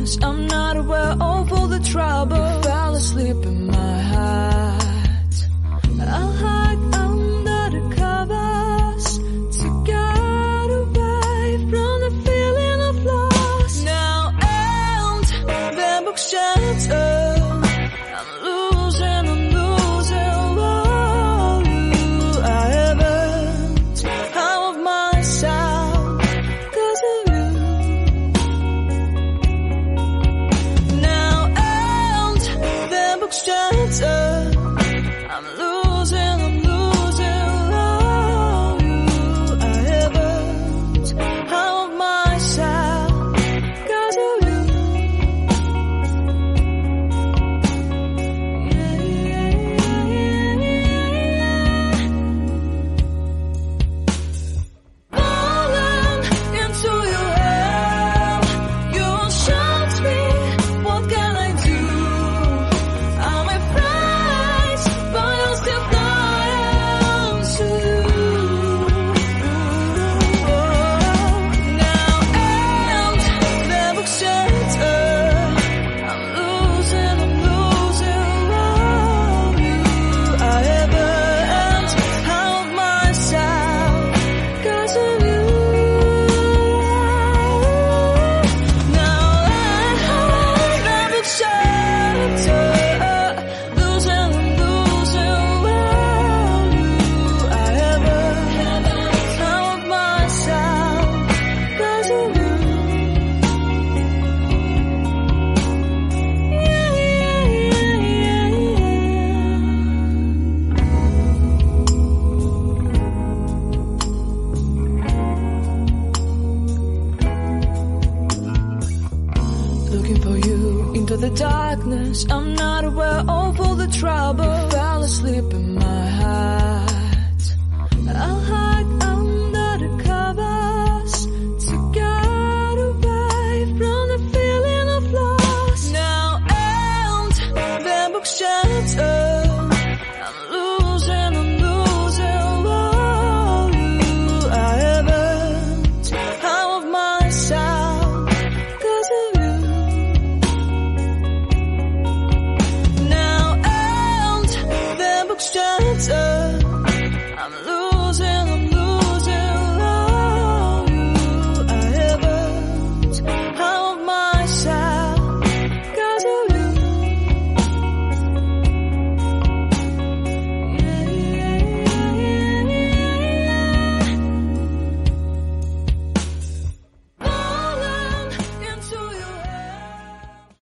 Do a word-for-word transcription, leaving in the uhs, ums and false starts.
darkness, I'm not aware of all the trouble. Fell asleep in my heart. I'll hide under the covers to get away from the feeling of loss. Now and then books shattered. I'm losing, I'm losing all you I haven't. Out of myself, 'cause of you. Now and then books shattered. I'm losing, I'm losing all you I haven't. Out of myself, 'cause of you. Yeah, yeah, yeah. Falling into your hell, you shot me. What can I do? I'm afraid, but you're still flying to you. Now and then books shattered. I'm losing, I'm losing all you I haven't. Out of myself, 'cause of you. Now and then books shattered. Losing, I'm losing all you I haven't. Out of myself, 'cause of you. Yeah, yeah, yeah, yeah, yeah. Looking for you into the darkness, I'm not aware of all the trouble. Fell asleep in my heart. I'll hide under the covers to get away from the feeling of loss. Now and then books shattered.